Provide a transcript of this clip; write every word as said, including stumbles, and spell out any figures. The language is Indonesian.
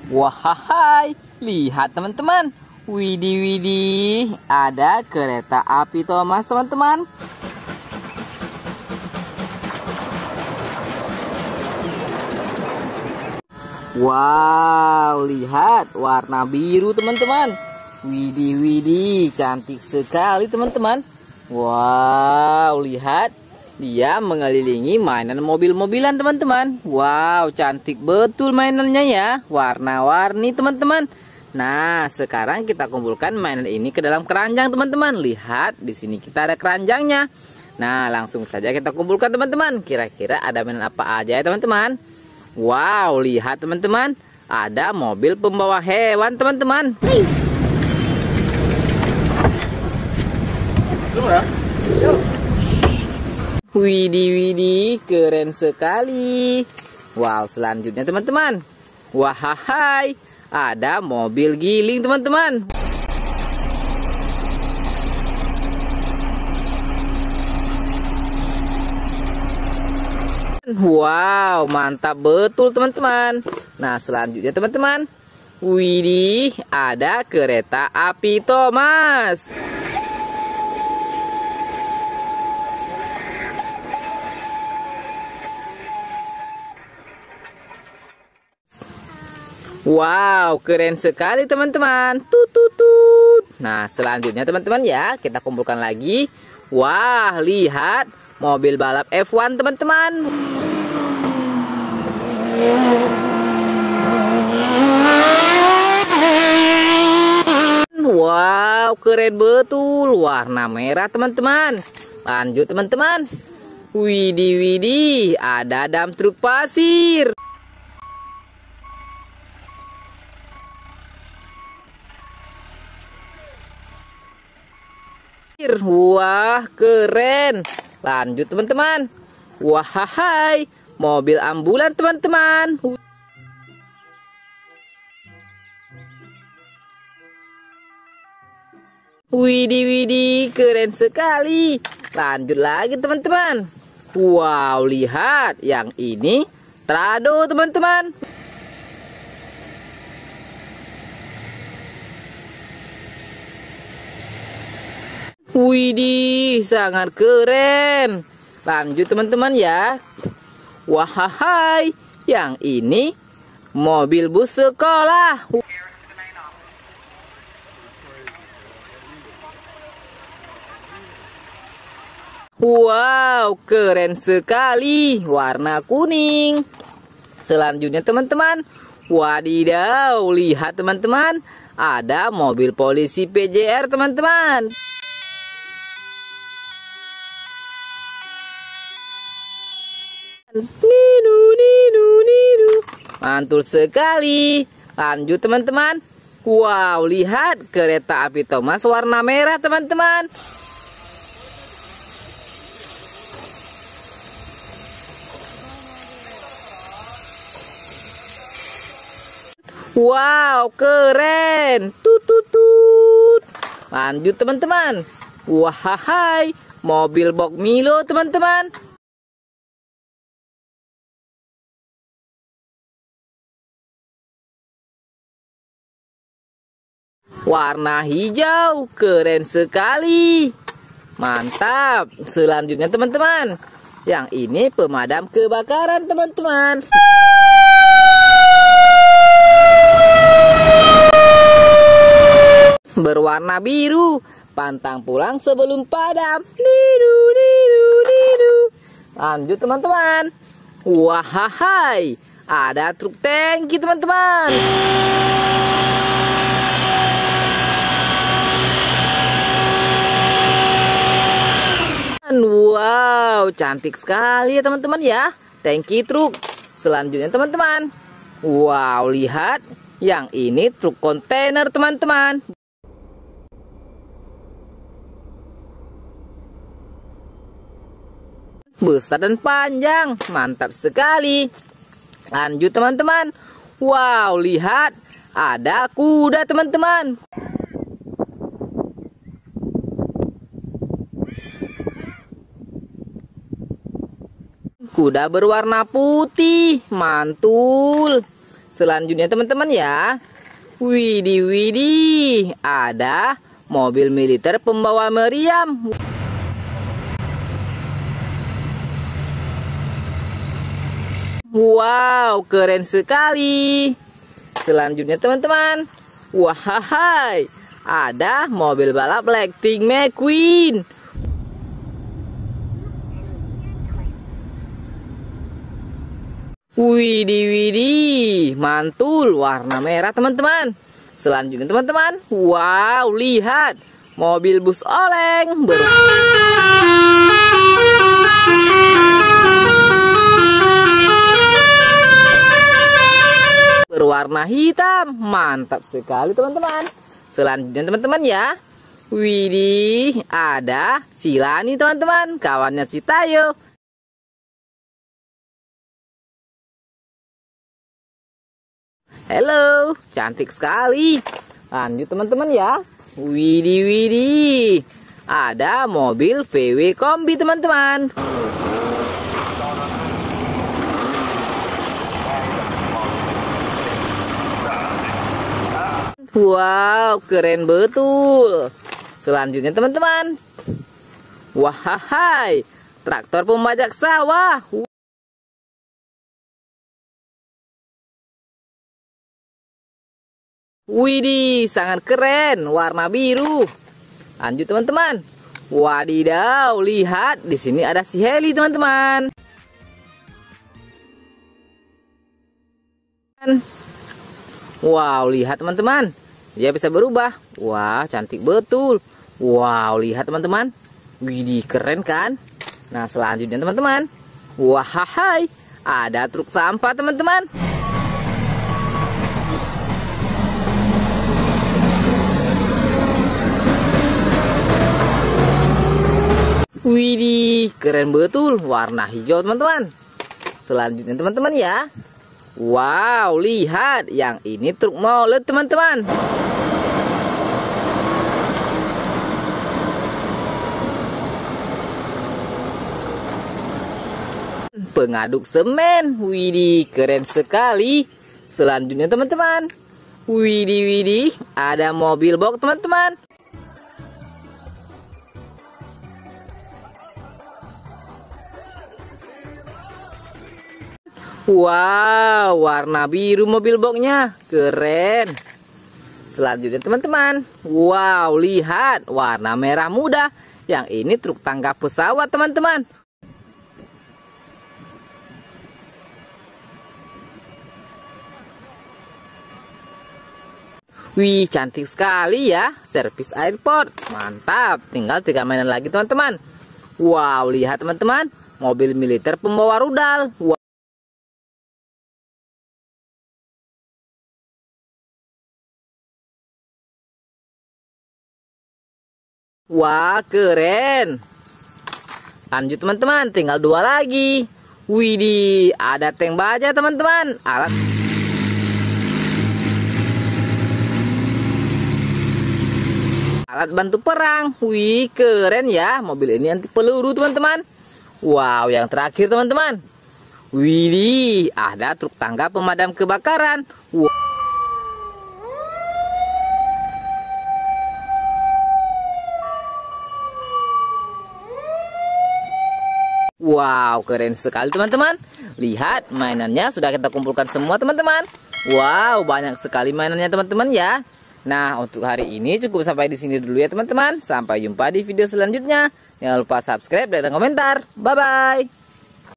Wahai, lihat teman-teman. Widih, widih, ada kereta api Thomas teman-teman. Wow, lihat warna biru teman-teman. Widih, widih, cantik sekali teman-teman. Wow, lihat dia mengelilingi mainan mobil-mobilan teman-teman. Wow, cantik betul mainannya ya. Warna-warni teman-teman. Nah, sekarang kita kumpulkan mainan ini ke dalam keranjang teman-teman. Lihat, di sini kita ada keranjangnya. Nah, langsung saja kita kumpulkan teman-teman. Kira-kira ada mainan apa aja ya teman-teman? Wow, lihat teman-teman. Ada mobil pembawa hewan teman-teman. Widih, widih, keren sekali. Wow, selanjutnya teman-teman. Wahai, ada mobil giling teman-teman. Wow, mantap betul teman-teman. Nah, selanjutnya teman-teman. Widih, ada kereta api Thomas. Wow, keren sekali teman-teman. Tut tut tut. Nah, selanjutnya teman-teman ya, kita kumpulkan lagi. Wah, lihat mobil balap F satu teman-teman. Wow, keren betul. Warna merah teman-teman. Lanjut teman-teman. Widih, widih, ada dump truk pasir. Wah, keren. Lanjut teman-teman. Wahai, mobil ambulan teman-teman. Widih, widih, keren sekali. Lanjut lagi teman-teman. Wow, lihat yang ini trado teman-teman. Widih, sangat keren. Lanjut teman-teman ya. Wahai, yang ini mobil bus sekolah. Wow, keren sekali. Warna kuning. Selanjutnya teman-teman. Wadidaw, lihat teman-teman. Ada mobil polisi P J R teman-teman. Nidu, nidu, nidu. Mantul sekali. Lanjut teman-teman. Wow, lihat kereta api Thomas warna merah teman-teman. Wow, keren. Tut tut tut. Lanjut teman-teman. Wahai, mobil box Milo teman-teman. Warna hijau, keren sekali. Mantap. Selanjutnya teman-teman. Yang ini pemadam kebakaran teman-teman. Berwarna biru, pantang pulang sebelum padam. Didu, didu, didu. Lanjut teman-teman. Wahai, ada truk tangki teman-teman. Wow, cantik sekali ya teman-teman ya. Tangki truk. Selanjutnya teman-teman. Wow, lihat. Yang ini truk kontainer teman-teman. Besar dan panjang. Mantap sekali. Lanjut teman-teman. Wow, lihat. Ada kuda teman-teman. Kuda berwarna putih, mantul. Selanjutnya teman-teman ya. Widih, widih, ada mobil militer pembawa meriam. Wow, keren sekali. Selanjutnya teman-teman, wahai, ada mobil balap Lightning McQueen. Widih, widih, mantul warna merah teman-teman. Selanjutnya teman-teman, wow, lihat mobil bus oleng ber berwarna hitam. Mantap sekali teman-teman. Selanjutnya teman-teman ya. Widih, ada si Lani teman-teman, kawannya si Tayo. Halo, cantik sekali. Lanjut teman-teman ya. Widih, widih, ada mobil V W Kombi teman-teman. Wow, keren betul. Selanjutnya teman-teman, wahai, traktor pembajak sawah. Widih, sangat keren, warna biru. Lanjut teman-teman. Wadidaw, lihat di sini ada si Heli teman-teman. Wow, lihat teman-teman, dia bisa berubah. Wah, cantik betul. Wow, lihat teman-teman. Widih, keren kan? Nah, selanjutnya teman-teman, wahai, ada truk sampah teman-teman. Widih, keren betul, warna hijau teman-teman. Selanjutnya teman-teman ya. Wow, lihat, yang ini truk molet teman-teman. Pengaduk semen. Widih, keren sekali. Selanjutnya teman-teman, widih, widih, ada mobil box teman-teman. Wow, warna biru mobil boxnya, keren. Selanjutnya teman-teman, wow, lihat, warna merah muda. Yang ini truk tangga pesawat teman-teman. Wih, cantik sekali ya, servis airport. Mantap, tinggal tiga mainan lagi teman-teman. Wow, lihat teman-teman, mobil militer pembawa rudal. Wow. Wah, keren. Lanjut teman-teman, tinggal dua lagi. Widih, ada tank baja teman-teman. Alat Alat bantu perang. Wih, keren ya. Mobil ini anti peluru teman-teman. Wow, yang terakhir teman-teman. Widih, ada truk tangga pemadam kebakaran. Wow. Wow, keren sekali teman-teman. Lihat, mainannya sudah kita kumpulkan semua teman-teman. Wow, banyak sekali mainannya teman-teman ya. Nah, untuk hari ini cukup sampai di sini dulu ya teman-teman. Sampai jumpa di video selanjutnya. Jangan lupa subscribe dan komentar. Bye-bye.